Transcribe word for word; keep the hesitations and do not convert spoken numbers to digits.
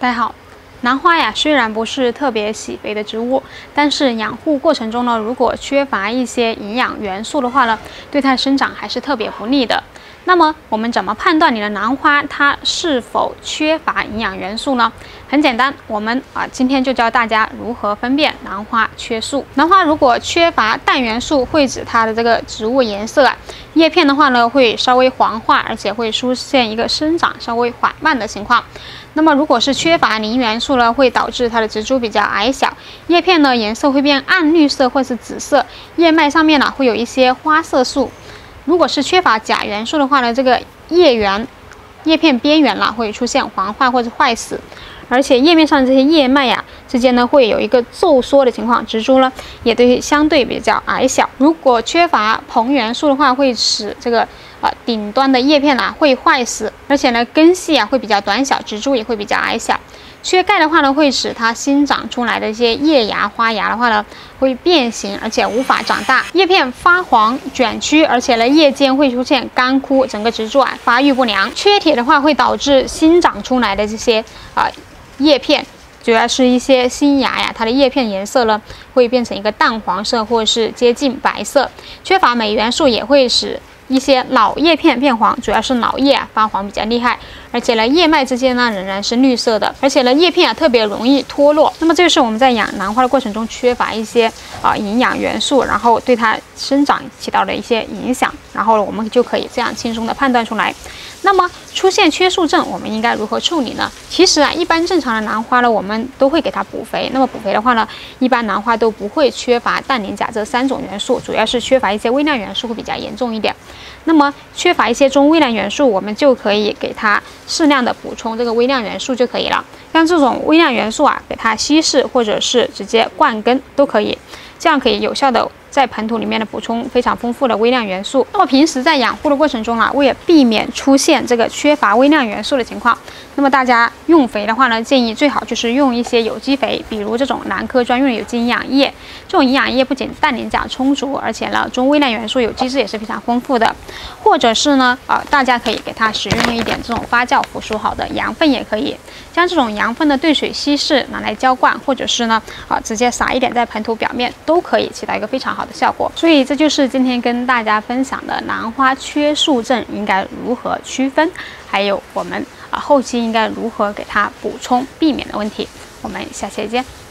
大家好，兰花呀，虽然不是特别喜肥的植物，但是养护过程中呢，如果缺乏一些营养元素的话呢，对它的生长还是特别不利的。那么我们怎么判断你的兰花它是否缺乏营养元素呢？很简单，我们啊今天就教大家如何分辨兰花缺素。兰花如果缺乏氮元素，会指它的这个植物颜色啊，叶片的话呢会稍微黄化，而且会出现一个生长稍微缓慢的情况。那么如果是缺乏磷元素呢，会导致它的植株比较矮小，叶片呢颜色会变暗绿色或是紫色，叶脉上面呢会有一些花色素。如果是缺乏钾元素的话呢，这个叶缘、叶片边缘啦会出现黄化或者坏死，而且叶面上这些叶脉呀、啊、之间呢会有一个皱缩的情况，植株呢也对相对比较矮小。如果缺乏硼元素的话，会使这个啊、呃、顶端的叶片啊会坏死，而且呢根系啊会比较短小，植株也会比较矮小。缺钙的话呢，会使它新长出来的一些叶芽、花芽的话呢，会变形，而且无法长大，叶片发黄、卷曲，而且呢，叶间会出现干枯，整个植株啊发育不良。缺铁的话，会导致新长出来的这些啊、呃、叶片，主要是一些新芽呀，它的叶片颜色呢会变成一个淡黄色，或者是接近白色。缺乏镁元素也会使一些老叶片变黄，主要是老叶啊发黄比较厉害，而且呢叶脉之间呢仍然是绿色的，而且呢叶片啊特别容易脱落。那么这就是我们在养兰花的过程中缺乏一些啊、呃、营养元素，然后对它生长起到的一些影响，然后我们就可以这样轻松的判断出来。那么出现缺素症，我们应该如何处理呢？其实啊，一般正常的兰花呢，我们都会给它补肥。那么补肥的话呢，一般兰花都不会缺乏氮、磷、钾这三种元素，主要是缺乏一些微量元素会比较严重一点。那么缺乏一些中微量元素，我们就可以给它适量的补充这个微量元素就可以了。像这种微量元素啊，给它稀释或者是直接灌根都可以，这样可以有效的在盆土里面的补充非常丰富的微量元素。那么平时在养护的过程中啊，为了避免出现这个缺乏微量元素的情况，那么大家用肥的话呢，建议最好就是用一些有机肥，比如这种兰科专用的有机营养液。这种营养液不仅氮、磷、钾充足，而且呢中微量元素有机质也是非常丰富的。或者是呢，呃，大家可以给它使用一点这种发酵腐熟好的羊粪也可以，将这种羊粪的兑水稀释拿来浇灌，或者是呢，啊、呃，直接撒一点在盆土表面，都可以起到一个非常好的效果。所以这就是今天跟大家分享的兰花缺素症应该如何区分，还有我们啊、呃、后期应该如何给它补充，避免的问题。我们下期再见。